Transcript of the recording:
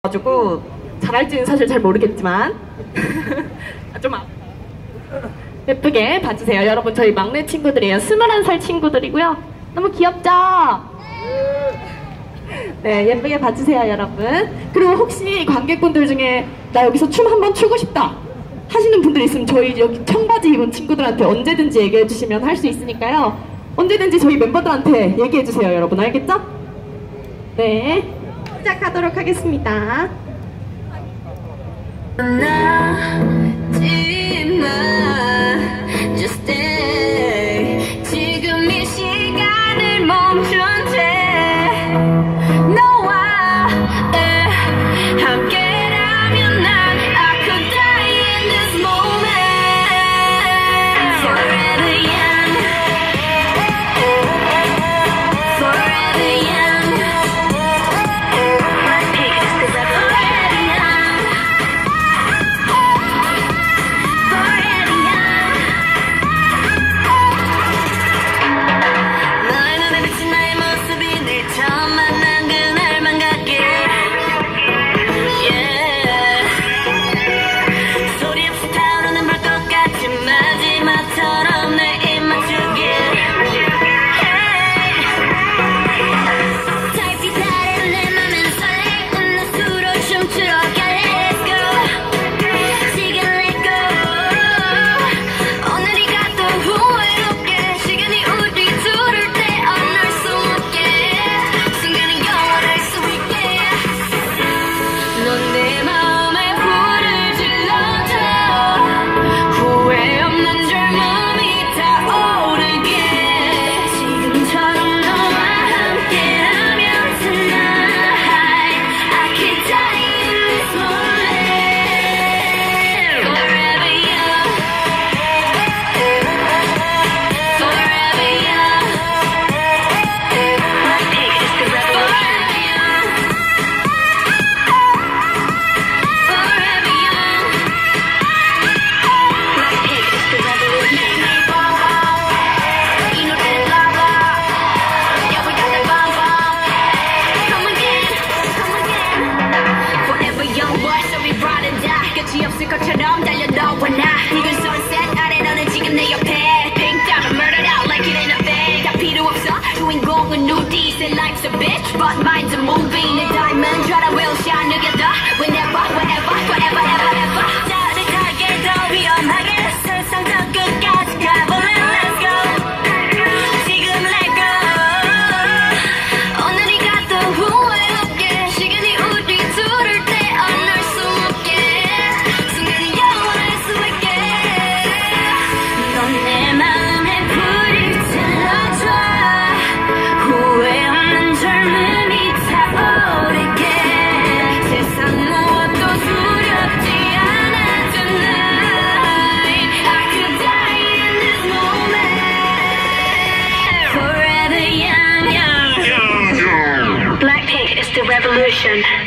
가지고 잘할지는 사실 잘 모르겠지만 좀 예쁘게 봐주세요. 여러분 저희 막내 친구들이에요. 21살 친구들이고요. 너무 귀엽죠? 네, 예쁘게 봐주세요 여러분. 그리고 혹시 관객분들 중에 나 여기서 춤 한번 추고 싶다 하시는 분들 있으면 저희 여기 청바지 입은 친구들한테 언제든지 얘기해주시면 할 수 있으니까요. 언제든지 저희 멤버들한테 얘기해주세요 여러분. 알겠죠? 네, 시작하도록 하겠습니다. Just stay. 지금 이 시간을 멈춘 채 너와 함께라면 난 I could die in this moment. Forever young, forever young. My peak is the forever young, forever young. 너의 눈에 비친 나의 모습이 늘 처음 만난 그날만 같게. Yeah. 소리 없이 타오르는 불꽃 같이 마지막처럼 내 입 맞추게. 달빛 아래로 내 맘은 설레. 웃는 수로 춤추러 갈래. Let's go. 지금 let go. 오늘이 가도 후회롭게 시간이 우리 둘을 떼어낼 수 없게. 순간은 영원할 수 있게. 넌 내 마음에 불을 질러줘. 후회 없는 젊음이 타오르게. 지금처럼 너와 함께라면 tonight I could die in this moment. Forever young, forever young. My peak is the forever young, forever young. My peak is the revolution. 이 노래를 불러봐. Yeah, we got the bomb bomb. Come again, come again. Forever young boy, so we ride and die. 끝이 없을 것처럼 달려 너와 나. 붉은 sunset 아래 너는 지금 내 옆에. Pink diamond murdered out like it ain't a thing. 다 필요 없어. 주인공은 누디. Say life's a bitch, but mine's a movie. 내 diamond try to will shine together. Whenever, wherever, forever, ever, ever. 짜릿하게 더 위험하게 세상 저 끝까지 가볼래. Let's go. 지금 let go. 오늘이 가도 후회 없게. 시간이 우리 둘을 떼어낼 수 없게. 순간이 영원할 수 있게. 넌 내 마음에 불을 질러줘. 후회 없는 젊음이 타오르게. 세상 무엇도 두렵지 않아 tonight. I could die in this moment. Forever young, young. Blackpink is the revolution.